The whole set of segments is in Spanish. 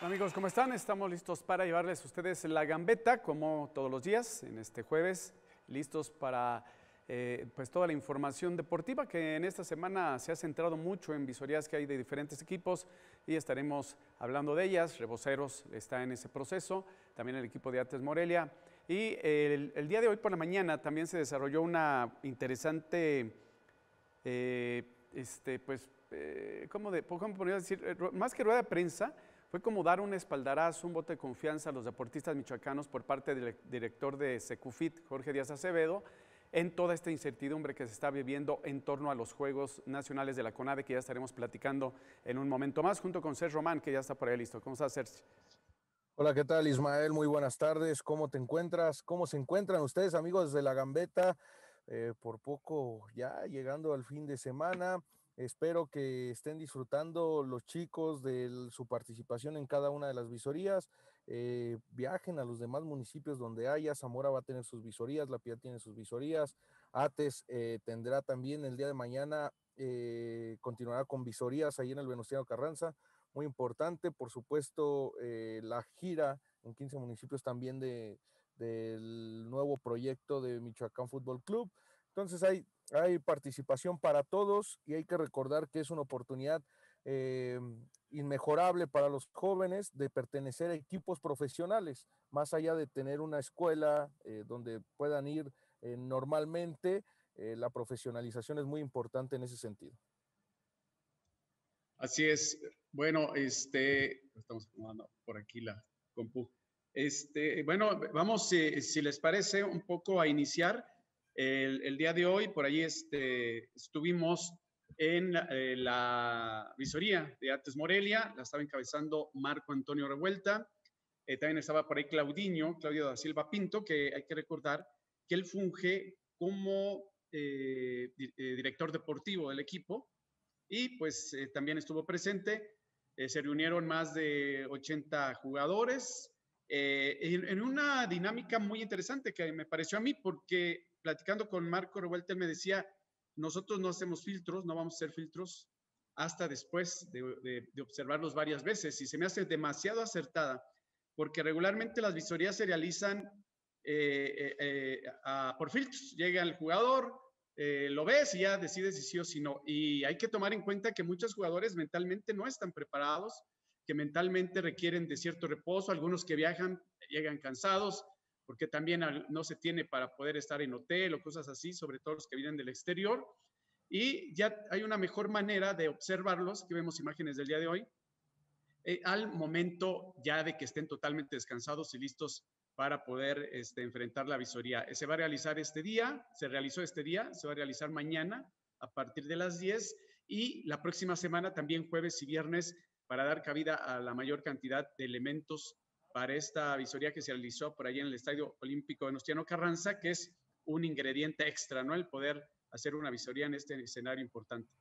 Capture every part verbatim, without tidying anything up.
Amigos, ¿cómo están? Estamos listos para llevarles a ustedes la gambeta, como todos los días, en este jueves, listos para eh, pues toda la información deportiva que en esta semana se ha centrado mucho en visorías que hay de diferentes equipos y estaremos hablando de ellas. Reboceros está en ese proceso, también el equipo de Ates Morelia. Y el, el día de hoy por la mañana también se desarrolló una interesante, eh, este, pues, eh, ¿cómo, de, ¿cómo podría decir? Más que rueda de prensa, fue como dar un espaldarazo, un voto de confianza a los deportistas michoacanos por parte del director de Secufit, Jorge Díaz Acevedo, en toda esta incertidumbre que se está viviendo en torno a los Juegos Nacionales de la CONADE, que ya estaremos platicando en un momento más, junto con Sergio Román, que ya está por ahí listo. ¿Cómo estás, Sergio? Hola, ¿qué tal, Ismael? Muy buenas tardes. ¿Cómo te encuentras? ¿Cómo se encuentran ustedes, amigos de La Gambeta? Eh, por poco ya llegando al fin de semana. Espero que estén disfrutando los chicos de su participación en cada una de las visorías. Eh, viajen a los demás municipios donde haya. Zamora va a tener sus visorías, La Piedad tiene sus visorías. Ates eh, tendrá también el día de mañana, eh, continuará con visorías ahí en el Venustiano Carranza. Muy importante, por supuesto, eh, la gira en quince municipios también de, del nuevo proyecto de Michoacán Fútbol Club. Entonces hay, hay participación para todos y hay que recordar que es una oportunidad eh, inmejorable para los jóvenes de pertenecer a equipos profesionales, más allá de tener una escuela eh, donde puedan ir eh, normalmente. Eh, la profesionalización es muy importante en ese sentido. Así es. Bueno, este, estamos acomodando por aquí la compu. Este, bueno, vamos, eh, si les parece, un poco a iniciar el, el día de hoy. Por ahí este, estuvimos en eh, la visoría de Ates Morelia, la estaba encabezando Marco Antonio Revuelta. Eh, también estaba por ahí Claudinho, Claudio da Silva Pinto, que hay que recordar que él funge como eh, di eh, director deportivo del equipo. Y pues eh, también estuvo presente, eh, se reunieron más de ochenta jugadores eh, en, en, una dinámica muy interesante que me pareció a mí, porque platicando con Marco Revuelta, él me decía, nosotros no hacemos filtros, no vamos a hacer filtros hasta después de, de, de observarlos varias veces, y se me hace demasiado acertada, porque regularmente las visorías se realizan eh, eh, eh, a, por filtros, llega el jugador, Eh, lo ves y ya decides si sí o si no. Y hay que tomar en cuenta que muchos jugadores mentalmente no están preparados, que mentalmente requieren de cierto reposo, algunos que viajan llegan cansados, porque también no se tiene para poder estar en hotel o cosas así, sobre todo los que vienen del exterior. Y ya hay una mejor manera de observarlos, que vemos imágenes del día de hoy, eh, al momento ya de que estén totalmente descansados y listos para poder este, enfrentar la visoría. Se va a realizar este día, se realizó este día, se va a realizar mañana a partir de las diez y la próxima semana también jueves y viernes para dar cabida a la mayor cantidad de elementos para esta visoría que se realizó por allá en el Estadio Olímpico Venustiano Carranza, que es un ingrediente extra, ¿no? El poder hacer una visoría en este escenario importante.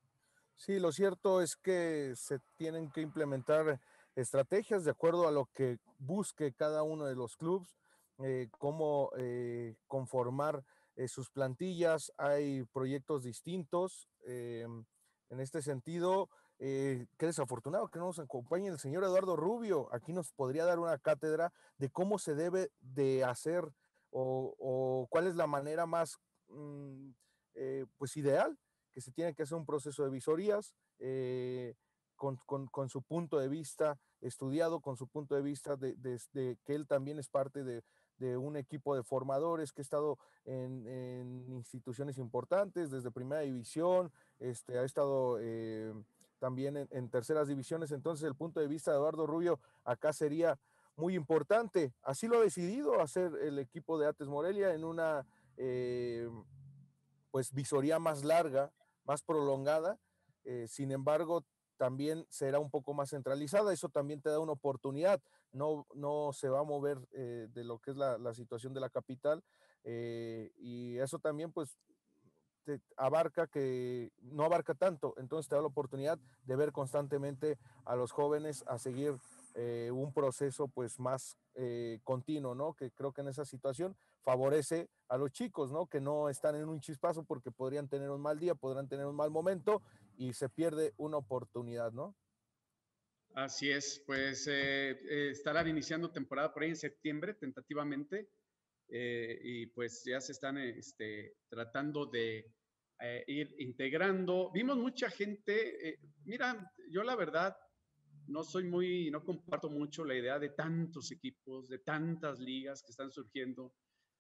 Sí, lo cierto es que se tienen que implementar estrategias de acuerdo a lo que busque cada uno de los clubes, eh, cómo eh, conformar eh, sus plantillas. Hay proyectos distintos. Eh, en este sentido, eh, qué desafortunado que no nos acompañe el señor Eduardo Rubio. Aquí nos podría dar una cátedra de cómo se debe de hacer o, o cuál es la manera más mm, eh, pues ideal que se tiene que hacer un proceso de visorías eh, con, con, con, su punto de vista estudiado, con su punto de vista de, de, de que él también es parte de, de, un equipo de formadores que ha estado en, en instituciones importantes, desde primera división, este, ha estado eh, también en, en terceras divisiones. Entonces el punto de vista de Eduardo Rubio acá sería muy importante. Así lo ha decidido hacer el equipo de Ates Morelia en una eh, pues visoría más larga, más prolongada. Eh, sin embargo, también será un poco más centralizada. Eso también te da una oportunidad. No, no se va a mover eh, de lo que es la, la situación de la capital. Eh, y eso también, pues, te abarca que no abarca tanto. Entonces te da la oportunidad de ver constantemente a los jóvenes a seguir eh, un proceso, pues, más eh, continuo, ¿no? Que creo que en esa situación favorece a los chicos, ¿no? Que no están en un chispazo porque podrían tener un mal día, podrán tener un mal momento y se pierde una oportunidad, ¿no? Así es, pues eh, eh, estarán iniciando temporada por ahí en septiembre, tentativamente, eh, y pues ya se están este, tratando de eh, ir integrando. Vimos mucha gente, eh, mira, yo la verdad no soy muy, no comparto mucho la idea de tantos equipos, de tantas ligas que están surgiendo.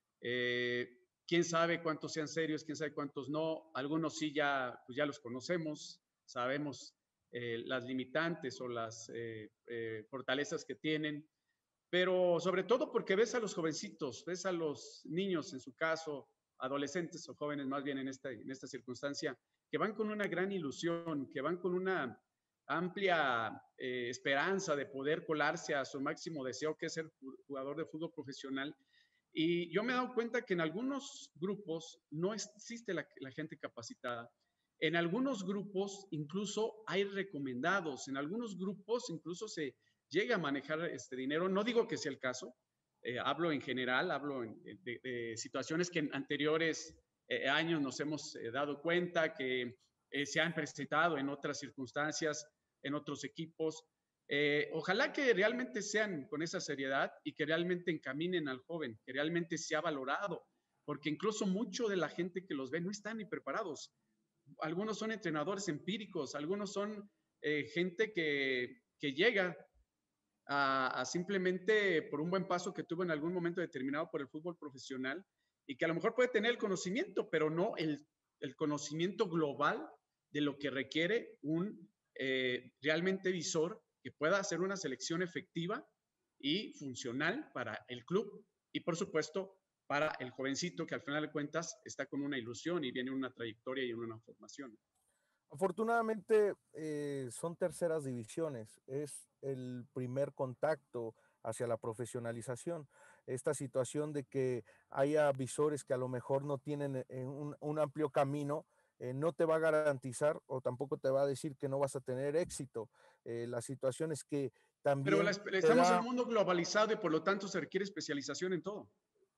Eh, quién sabe cuántos sean serios, quién sabe cuántos no. Algunos sí ya, pues ya los conocemos, sabemos eh, las limitantes o las eh, eh, fortalezas que tienen, pero sobre todo porque ves a los jovencitos, ves a los niños en su caso, adolescentes o jóvenes más bien en esta, en esta circunstancia, que van con una gran ilusión, que van con una amplia eh, esperanza de poder colarse a su máximo deseo, que es ser jugador de fútbol profesional. Y yo me he dado cuenta que en algunos grupos no existe la, la gente capacitada. En algunos grupos incluso hay recomendados, en algunos grupos incluso se llega a manejar este dinero. No digo que sea el caso, eh, hablo en general, hablo en, de, de, situaciones que en anteriores eh, años nos hemos eh, dado cuenta que eh, se han presentado en otras circunstancias, en otros equipos. Eh, ojalá que realmente sean con esa seriedad y que realmente encaminen al joven, que realmente sea valorado, porque incluso mucho de la gente que los ve no están ni preparados. Algunos son entrenadores empíricos, algunos son eh, gente que, que llega a, a simplemente por un buen paso que tuvo en algún momento determinado por el fútbol profesional y que a lo mejor puede tener el conocimiento, pero no el, el conocimiento global de lo que requiere un eh, realmente visor que pueda hacer una selección efectiva y funcional para el club y por supuesto para el jovencito que al final de cuentas está con una ilusión y viene una trayectoria y una formación. Afortunadamente eh, son terceras divisiones, es el primer contacto hacia la profesionalización. Esta situación de que haya visores que a lo mejor no tienen eh, un, un amplio camino, eh, no te va a garantizar o tampoco te va a decir que no vas a tener éxito. Eh, la situación es que también... Pero la, estamos da... en un mundo globalizado y por lo tanto se requiere especialización en todo.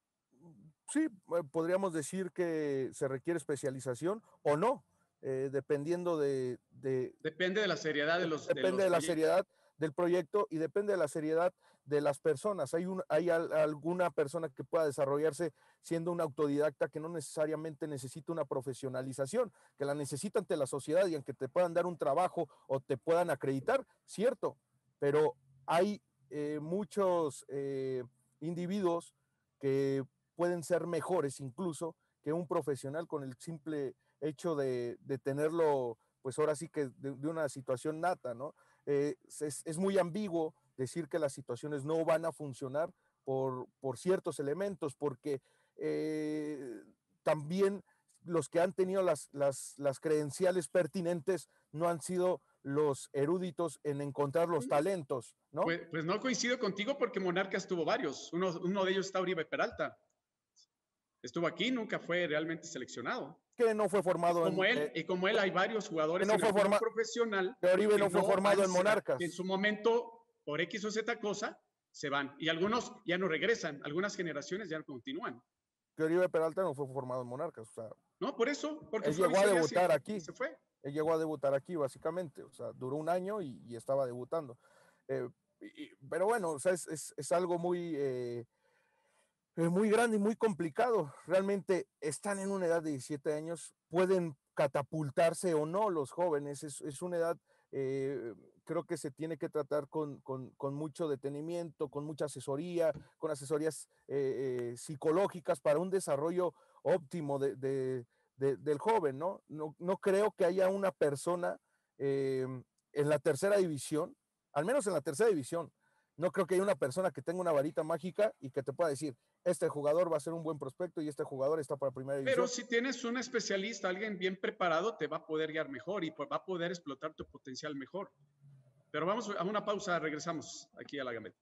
Sí, podríamos decir que se requiere especialización o no. Eh, dependiendo de, de... Depende de la seriedad de los Depende de, los de la seriedad del proyecto y depende de la seriedad de las personas. Hay, un, hay al, alguna persona que pueda desarrollarse siendo un autodidacta que no necesariamente necesita una profesionalización, que la necesita ante la sociedad y aunque te puedan dar un trabajo o te puedan acreditar, cierto, pero hay eh, muchos eh, individuos que pueden ser mejores incluso que un profesional con el simple hecho de, de tenerlo, pues ahora sí que de, de una situación nata, ¿no? Eh, es, es muy ambiguo decir que las situaciones no van a funcionar por, por ciertos elementos, porque eh, también los que han tenido las, las, las credenciales pertinentes no han sido los eruditos en encontrar los talentos, ¿no? Pues, pues no coincido contigo porque Monarcas tuvo varios, uno, uno de ellos está Oribe Peralta. Estuvo aquí, nunca fue realmente seleccionado. Que no fue formado como en... Él, Eh, y como él hay varios jugadores no en fue el fútbol forma, profesional. Que Oribe no fue no formado han, en Monarcas. En su momento, por X o Z cosa, se van. Y algunos ya no regresan. Algunas generaciones ya no continúan. Que Oribe Peralta no fue formado en Monarcas. O sea, no, por eso. Porque él llegó a debutar aquí. Y se fue. Él llegó a debutar aquí, básicamente. O sea, duró un año y, y estaba debutando. Eh, y, pero bueno, o sea, es, es, es algo muy... Eh, muy grande y muy complicado. Realmente están en una edad de diecisiete años, pueden catapultarse o no los jóvenes, es, es una edad, eh, creo que se tiene que tratar con, con, con, mucho detenimiento, con mucha asesoría, con asesorías eh, eh, psicológicas para un desarrollo óptimo de, de, de, del joven, ¿no? ¿no? No creo que haya una persona eh, en la tercera división, al menos en la tercera división, no creo que haya una persona que tenga una varita mágica y que te pueda decir, este jugador va a ser un buen prospecto y este jugador está para primera división. Pero si tienes un especialista, alguien bien preparado, te va a poder guiar mejor y va a poder explotar tu potencial mejor. Pero vamos a una pausa, regresamos aquí a la Gambeta.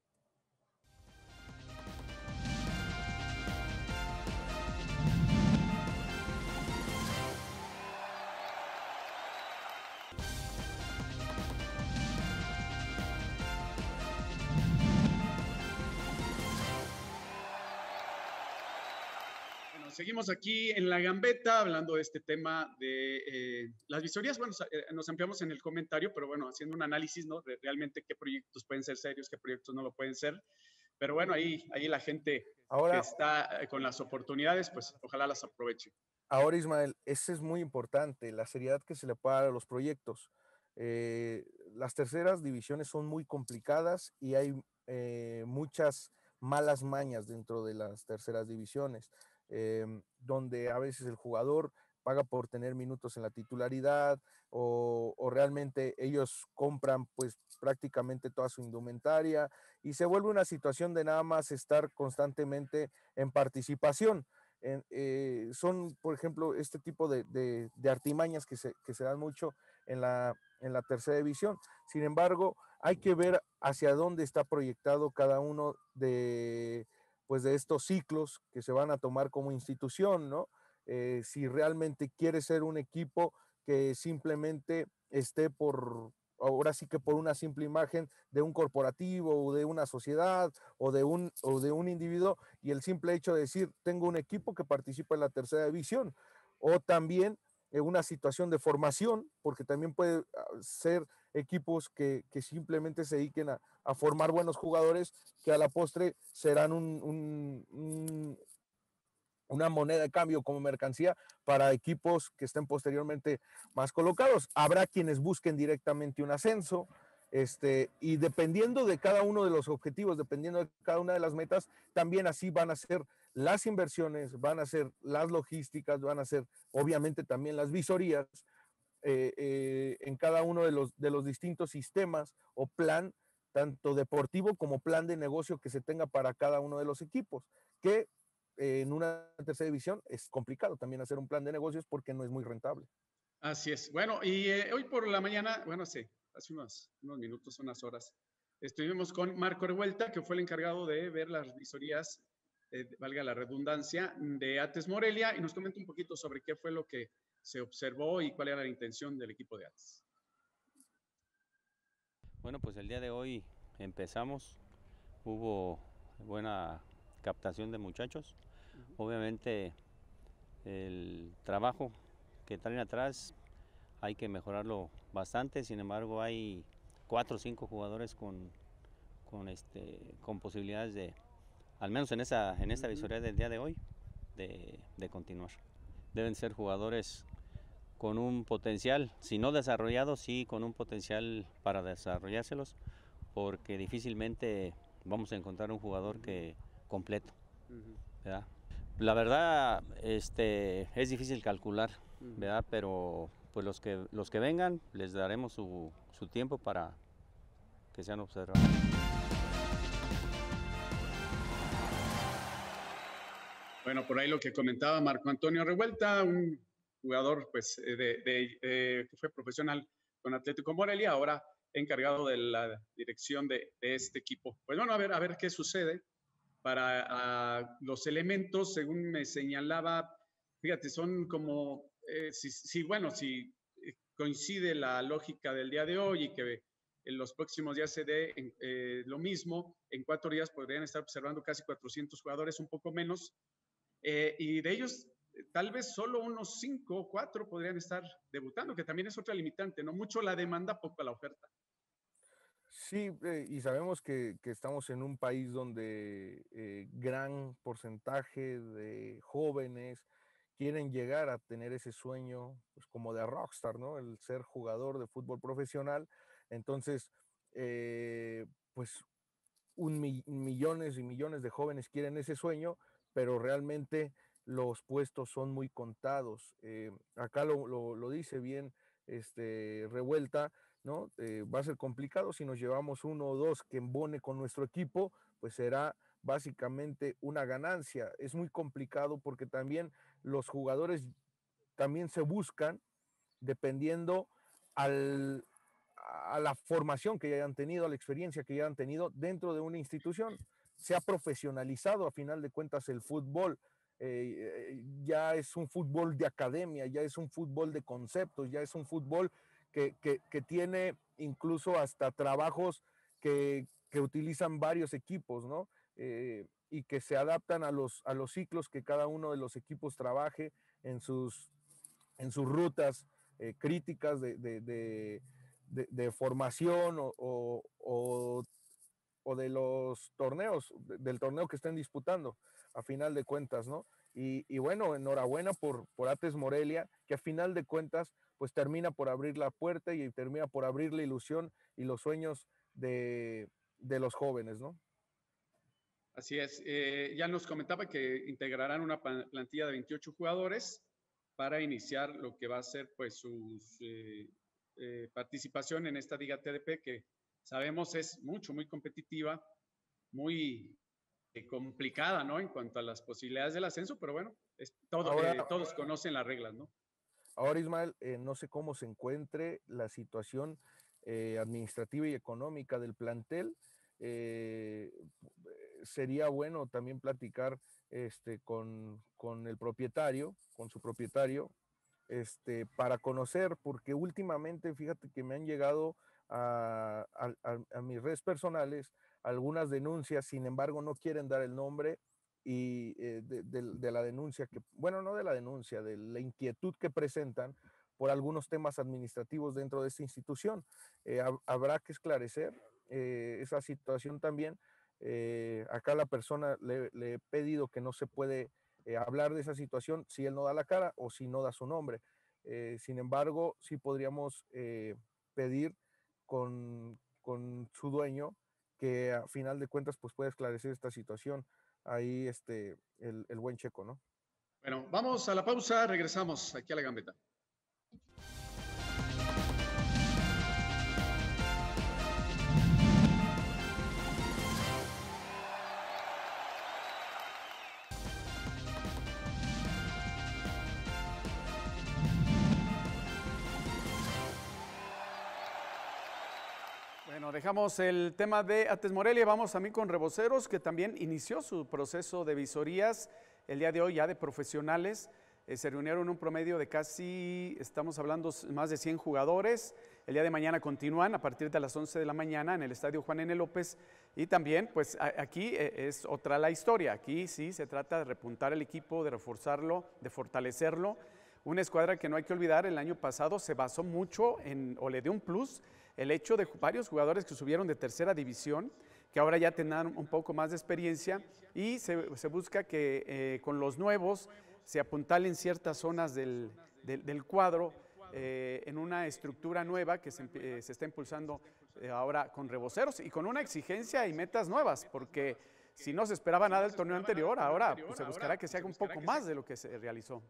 seguimos aquí en La Gambeta hablando de este tema de eh, las visorías. Bueno, eh, nos ampliamos en el comentario, pero bueno, haciendo un análisis, ¿no? De realmente qué proyectos pueden ser serios, qué proyectos no lo pueden ser. Pero bueno, ahí, ahí la gente Ahora, que está con las oportunidades, pues ojalá las aproveche. Ahora, Ismael, ese es muy importante, la seriedad que se le puede dar a los proyectos. Eh, las terceras divisiones son muy complicadas y hay eh, muchas malas mañas dentro de las terceras divisiones, eh, donde a veces el jugador paga por tener minutos en la titularidad o, o realmente ellos compran pues prácticamente toda su indumentaria y se vuelve una situación de nada más estar constantemente en participación. En, eh, son, por ejemplo, este tipo de, de, de artimañas que se, que se dan mucho en la, en la tercera división. Sin embargo, hay que ver hacia dónde está proyectado cada uno de, pues, de estos ciclos que se van a tomar como institución, ¿no? Eh, si realmente quiere ser un equipo que simplemente esté por, ahora sí que por una simple imagen de un corporativo o de una sociedad o de un, o de un individuo y el simple hecho de decir tengo un equipo que participa en la tercera división o también en una situación de formación, porque también puede ser equipos que, que simplemente se dediquen a, a, formar buenos jugadores que a la postre serán un, un, un una moneda de cambio como mercancía para equipos que estén posteriormente más colocados. Habrá quienes busquen directamente un ascenso, este, y dependiendo de cada uno de los objetivos, dependiendo de cada una de las metas, también así van a ser las inversiones, van a ser las logísticas, van a ser obviamente también las visorías eh, eh, en cada uno de los, de los distintos sistemas o plan, tanto deportivo como plan de negocio que se tenga para cada uno de los equipos, que en una tercera división es complicado también hacer un plan de negocios porque no es muy rentable. Así es. Bueno, y eh, hoy por la mañana, bueno, sí, hace unos, unos minutos, unas horas, estuvimos con Marco Revuelta, que fue el encargado de ver las visorías, eh, valga la redundancia, de Ates Morelia, y nos comenta un poquito sobre qué fue lo que se observó y cuál era la intención del equipo de Ates. Bueno, pues el día de hoy empezamos, hubo buena captación de muchachos. Obviamente el trabajo que traen atrás hay que mejorarlo bastante, sin embargo hay cuatro o cinco jugadores con, con, este, con posibilidades de, al menos en, esa, en esta visoría del día de hoy, de, de continuar. Deben ser jugadores con un potencial, si no desarrollado, sí con un potencial para desarrollárselos, porque difícilmente vamos a encontrar un jugador que completo, ¿verdad? La verdad, este, es difícil calcular, ¿verdad? Pero pues los que, los que vengan les daremos su, su tiempo para que sean observados. Bueno, por ahí lo que comentaba Marco Antonio Revuelta, un jugador pues, de, de, de, que fue profesional con Atlético Morelia, ahora encargado de la dirección de, de este equipo. Pues bueno, a ver, a ver qué sucede. Para uh, los elementos, según me señalaba, fíjate, son como, eh, si, si, bueno, si coincide la lógica del día de hoy y que en los próximos días se dé eh, lo mismo, en cuatro días podrían estar observando casi cuatrocientos jugadores, un poco menos, eh, y de ellos tal vez solo unos cinco o cuatro podrían estar debutando, que también es otra limitante, ¿no? Mucho la demanda, poco la oferta. Sí, eh, y sabemos que, que, estamos en un país donde eh, gran porcentaje de jóvenes quieren llegar a tener ese sueño, pues como de rockstar, ¿no? El ser jugador de fútbol profesional. Entonces, eh, pues un mi millones y millones de jóvenes quieren ese sueño, pero realmente los puestos son muy contados. Eh, acá lo, lo, lo dice bien este, Revuelta, ¿no? Eh, va a ser complicado si nos llevamos uno o dos que embone con nuestro equipo, pues será básicamente una ganancia. Es muy complicado porque también los jugadores también se buscan dependiendo al, a la formación que ya hayan tenido, a la experiencia que ya han tenido dentro de una institución. Se ha profesionalizado a final de cuentas el fútbol. Eh, ya es un fútbol de academia, ya es un fútbol de conceptos, ya es un fútbol que, que, que tiene incluso hasta trabajos que, que utilizan varios equipos, ¿no? eh, y que se adaptan a los, a los ciclos que cada uno de los equipos trabaje en sus, en sus rutas eh, críticas de, de, de, de, de formación o, o, o, o de los torneos, del torneo que estén disputando, a final de cuentas, ¿no? Y, y bueno, enhorabuena por, por Ates Morelia, que a final de cuentas, pues termina por abrir la puerta y termina por abrir la ilusión y los sueños de, de los jóvenes, ¿no? Así es. Eh, ya nos comentaba que integrarán una plantilla de veintiocho jugadores para iniciar lo que va a ser pues su eh, eh, participación en esta Liga T D P, que sabemos es mucho, muy competitiva, muy eh, complicada, ¿no? En cuanto a las posibilidades del ascenso, pero bueno, es todo, Ahora, eh, todos conocen las reglas, ¿no? Ahora, Ismael, eh, no sé cómo se encuentre la situación eh, administrativa y económica del plantel. Eh, sería bueno también platicar este, con, con el propietario, con su propietario, este, para conocer, porque últimamente, fíjate que me han llegado a, a, a, a mis redes personales algunas denuncias, sin embargo no quieren dar el nombre y eh, de, de, de la denuncia que, bueno, no de la denuncia, de la inquietud que presentan por algunos temas administrativos dentro de esta institución. Eh, hab, habrá que esclarecer eh, esa situación también. Eh, acá la persona le, le he pedido que no se puede eh, hablar de esa situación si él no da la cara o si no da su nombre. Eh, sin embargo, sí podríamos eh, pedir con, con su dueño que a final de cuentas pues pueda esclarecer esta situación. Ahí este, el, el buen Checo, ¿no? Bueno, vamos a la pausa, regresamos aquí a la Gambeta. Bueno, dejamos el tema de Ates Morelia, vamos también con Reboceros, que también inició su proceso de visorías el día de hoy ya de profesionales. Eh, se reunieron un promedio de casi, estamos hablando, más de cien jugadores. El día de mañana continúan a partir de las once de la mañana en el Estadio Juan N. López. Y también, pues a, aquí eh, es otra la historia. Aquí sí se trata de repuntar el equipo, de reforzarlo, de fortalecerlo. Una escuadra que no hay que olvidar, el año pasado se basó mucho en, o le dio un plus, el hecho de varios jugadores que subieron de tercera división, que ahora ya tendrán un poco más de experiencia y se, se busca que eh, con los nuevos se apuntalen ciertas zonas del, del, del cuadro eh, en una estructura nueva que se, eh, se está impulsando eh, ahora con Reboceros y con una exigencia y metas nuevas, porque si no se esperaba nada del torneo anterior, ahora pues, se buscará que se haga un poco más de lo que se realizó.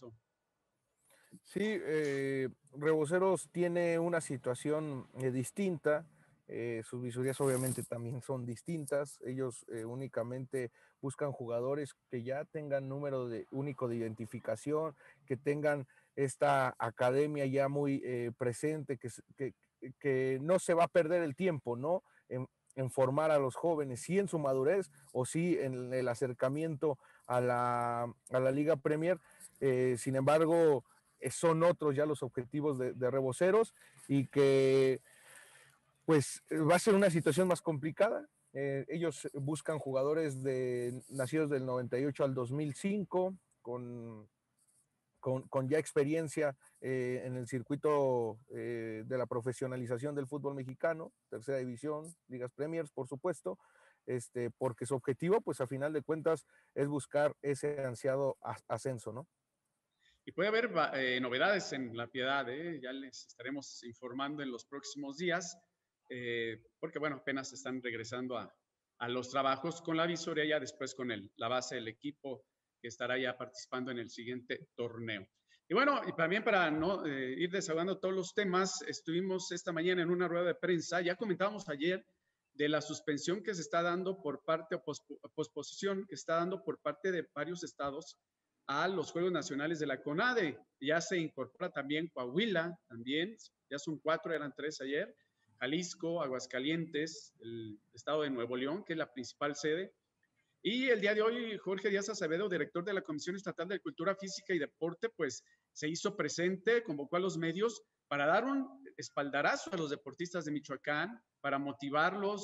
Sí, eh, Reboceros tiene una situación eh, distinta, eh, sus visorías obviamente también son distintas, ellos eh, únicamente buscan jugadores que ya tengan número de, único de identificación, que tengan esta academia ya muy eh, presente, que, que, que no se va a perder el tiempo, ¿no? En, en formar a los jóvenes, sí en su madurez o sí en el acercamiento a la, a la Liga Premier, eh, sin embargo son otros ya los objetivos de, de Reboceros y que pues va a ser una situación más complicada. Eh, ellos buscan jugadores de, nacidos del noventa y ocho al dos mil cinco con, con, con ya experiencia eh, en el circuito eh, de la profesionalización del fútbol mexicano, tercera división, ligas Premiers, por supuesto, este, porque su objetivo, pues a final de cuentas, es buscar ese ansiado ascenso, ¿no? Y puede haber eh, novedades en La Piedad, ¿eh? Ya les estaremos informando en los próximos días, eh, porque bueno, apenas están regresando a, a los trabajos con la visoria, ya después con el, la base del equipo que estará ya participando en el siguiente torneo. Y bueno, y también para no eh, ir desahogando todos los temas, estuvimos esta mañana en una rueda de prensa, ya comentábamos ayer de la suspensión que se está dando por parte, o posp posposición que está dando por parte de varios estados a los Juegos Nacionales de la CONADE. Ya se incorpora también Coahuila, también, ya son cuatro, eran tres ayer, Jalisco, Aguascalientes, el estado de Nuevo León, que es la principal sede. Y el día de hoy, Jorge Díaz Acevedo, director de la Comisión Estatal de Cultura Física y Deporte, pues se hizo presente, convocó a los medios para dar un espaldarazo a los deportistas de Michoacán, para motivarlos,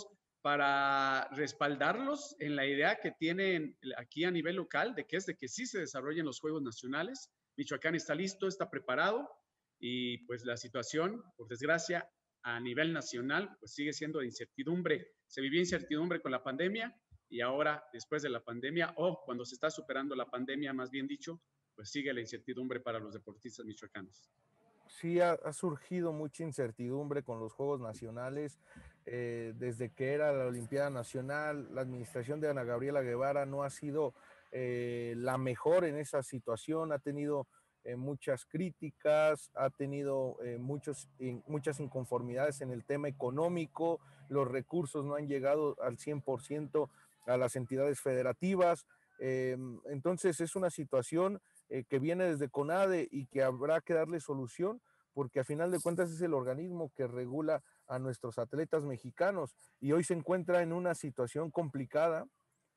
para respaldarlos en la idea que tienen aquí a nivel local, de que es de que sí se desarrollen los Juegos Nacionales. Michoacán está listo, está preparado y pues la situación, por desgracia, a nivel nacional, pues sigue siendo de incertidumbre. Se vivía incertidumbre con la pandemia y ahora, después de la pandemia, o cuando se está superando la pandemia, más bien dicho, pues sigue la incertidumbre para los deportistas michoacanos. Sí, ha, ha surgido mucha incertidumbre con los Juegos Nacionales. Eh, desde que era la Olimpiada Nacional, la administración de Ana Gabriela Guevara no ha sido eh, la mejor en esa situación, ha tenido eh, muchas críticas, ha tenido eh, muchos, in, muchas inconformidades en el tema económico, los recursos no han llegado al cien por ciento a las entidades federativas. Eh, entonces es una situación eh, que viene desde CONADE y que habrá que darle solución, porque a final de cuentas es el organismo que regula a nuestros atletas mexicanos y hoy se encuentra en una situación complicada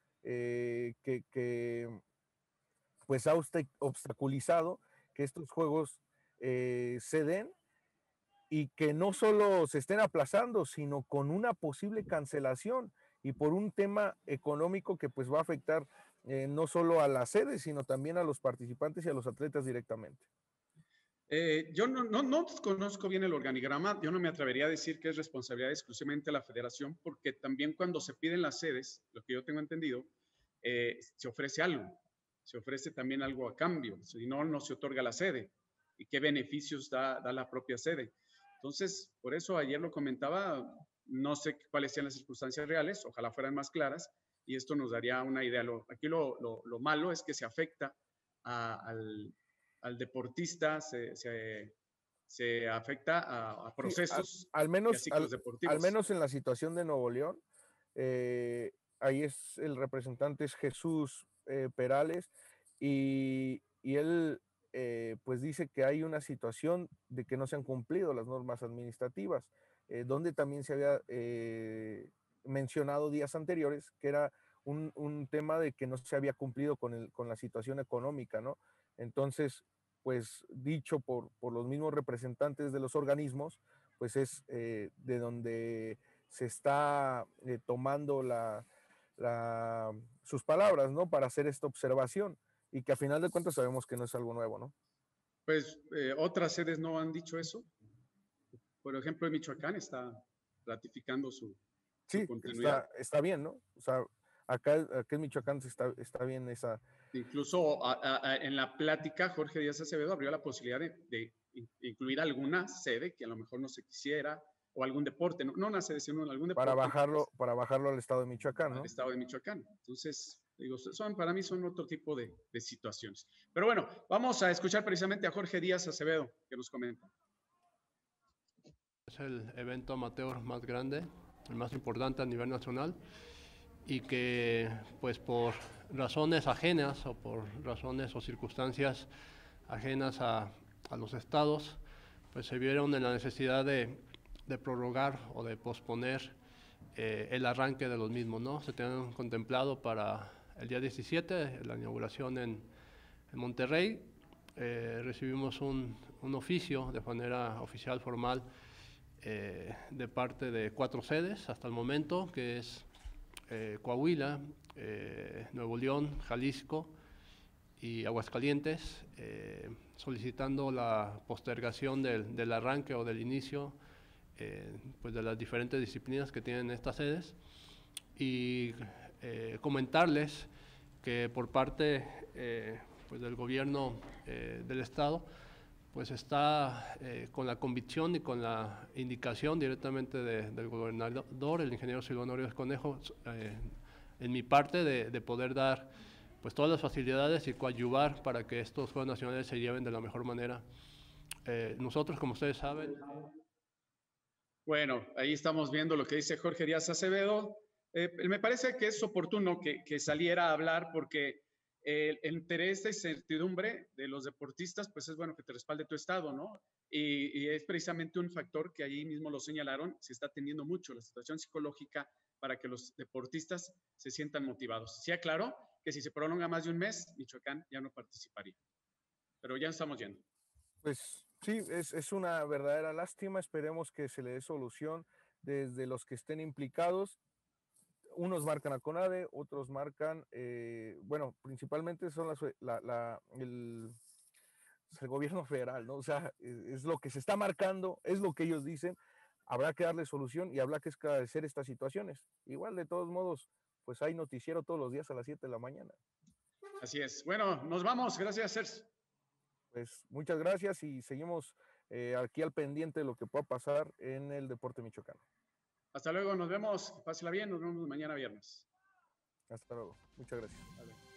eh, que, que pues ha obstaculizado que estos juegos eh, se den y que no solo se estén aplazando, sino con una posible cancelación y por un tema económico que pues va a afectar eh, no solo a la sede, sino también a los participantes y a los atletas directamente. Eh, yo no, no, no conozco bien el organigrama, yo no me atrevería a decir que es responsabilidad exclusivamente de la federación, porque también cuando se piden las sedes, lo que yo tengo entendido, eh, se ofrece algo, se ofrece también algo a cambio, si no, no se otorga la sede. ¿Y qué beneficios da, da la propia sede? Entonces, por eso ayer lo comentaba, no sé cuáles sean las circunstancias reales, ojalá fueran más claras, y esto nos daría una idea. Lo, aquí lo, lo, lo malo es que se afecta a, al, al deportista, se, se, se afecta a, a procesos sí, al, al menos, y a ciclos al, deportivos. Al menos en la situación de Nuevo León, eh, ahí es el representante es Jesús eh, Perales y, y él eh, pues dice que hay una situación de que no se han cumplido las normas administrativas, eh, donde también se había eh, mencionado días anteriores que era un, un, tema de que no se había cumplido con, el, con la situación económica, ¿no? Entonces, pues dicho por, por los mismos representantes de los organismos, pues es eh, de donde se está eh, tomando la, la, sus palabras, ¿no? Para hacer esta observación y que a final de cuentas sabemos que no es algo nuevo, ¿no? Pues eh, otras sedes no han dicho eso. Por ejemplo, en Michoacán está ratificando su, sí, su continuidad. Está, está bien, ¿no? O sea, acá, acá en Michoacán está, está bien esa... Incluso a, a, a, en la plática, Jorge Díaz Acevedo abrió la posibilidad de, de incluir alguna sede que a lo mejor no se quisiera, o algún deporte, no, no una sede, sino algún deporte. Para bajarlo, para bajarlo al estado de Michoacán, ¿no? Al estado de Michoacán. Entonces, digo, son, para mí son otro tipo de, de situaciones. Pero bueno, vamos a escuchar precisamente a Jorge Díaz Acevedo, que nos comenta. Es el evento amateur más grande, el más importante a nivel nacional, y que pues por razones ajenas o por razones o circunstancias ajenas a, a los estados, pues se vieron en la necesidad de, de prorrogar o de posponer eh, el arranque de los mismos, ¿no? Se tenían contemplado para el día diecisiete, la inauguración en, en Monterrey. Eh, recibimos un, un oficio de manera oficial, formal, eh, de parte de cuatro sedes hasta el momento, que es eh, Coahuila, eh, Nuevo León, Jalisco y Aguascalientes, eh, solicitando la postergación del, del arranque o del inicio eh, pues de las diferentes disciplinas que tienen estas sedes, y eh, comentarles que por parte eh, pues del gobierno eh, del estado pues está eh, con la convicción y con la indicación directamente de, del gobernador, el ingeniero Silvano Aureoles Conejo, eh, en mi parte de, de poder dar pues todas las facilidades y coadyuvar para que estos Juegos Nacionales se lleven de la mejor manera. Eh, nosotros, como ustedes saben... Bueno, ahí estamos viendo lo que dice Jorge Díaz Acevedo. Eh, me parece que es oportuno que, que saliera a hablar porque el, el interés de incertidumbre de los deportistas, pues es bueno que te respalde tu estado, ¿no? Y, y es precisamente un factor que allí mismo lo señalaron, se está atendiendo mucho la situación psicológica para que los deportistas se sientan motivados. Sí, aclaró que si se prolonga más de un mes, Michoacán ya no participaría. Pero ya estamos yendo. Pues sí, es, es una verdadera lástima, esperemos que se le dé solución desde los que estén implicados unos marcan a CONADE, otros marcan, eh, bueno, principalmente son las, la, la, el, el gobierno federal, ¿no? O sea, es lo que se está marcando, es lo que ellos dicen, habrá que darle solución y habrá que esclarecer estas situaciones. Igual, de todos modos, pues hay noticiero todos los días a las siete de la mañana. Así es. Bueno, nos vamos. Gracias, Sergio. Pues muchas gracias y seguimos eh, aquí al pendiente de lo que pueda pasar en el deporte michoacano. Hasta luego, nos vemos. Pásela bien, nos vemos mañana viernes. Hasta luego. Muchas gracias. Vale.